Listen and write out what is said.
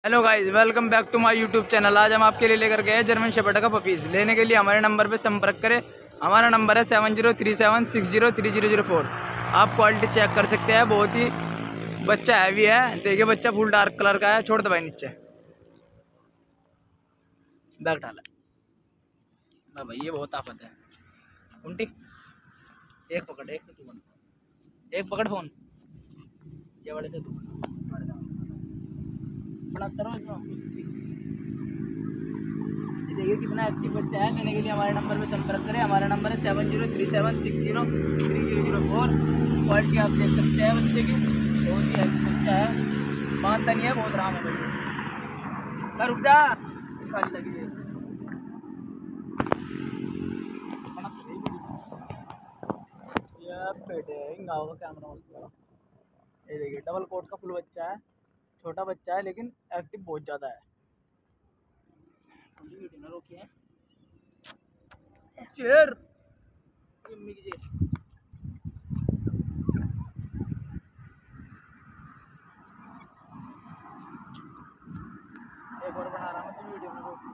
Hello guys, welcome back to my YouTube channel. आज हम आपके लिए लेकर गए हैं जर्मन शेपर्ड का पपीज। लेने के लिए हमारे नंबर पर संपर्क करें। हमारा नंबर है 7037603004। आप क्वालिटी चेक कर सकते हैं। बहुत ही बच्चा हैवी है। देखिए, बच्चा फुल डार्क कलर का है। छोड़ दो भाई नीचे, बैग डाला ना भाई। ये बहुत आफत है। उल्टी एक पकड़, एक तो तू एक पकड़ फोन। ये वाले से तू बड़ा करो उसकी। देखिए कितना एक्टिव बच्चा है। लेने के लिए हमारे नंबर पर संपर्क करें। हमारा नंबर है 7037603004। क्वालिटी आप देख सकते हैं बच्चे की। बहुत ही एक्टिव बच्चा है। मानता नहीं है, बहुत आराम है भैया। रुक जा, काली लगी है। ये बेटे गाँव का कैमरा मस्त है। ये देखिए, डबल कोट का फुल बच्चा है। छोटा बच्चा है लेकिन एक्टिव बहुत ज़्यादा है। रोकिए शेर, मम्मी की एक और बना रहा हूँ तो वीडियो में।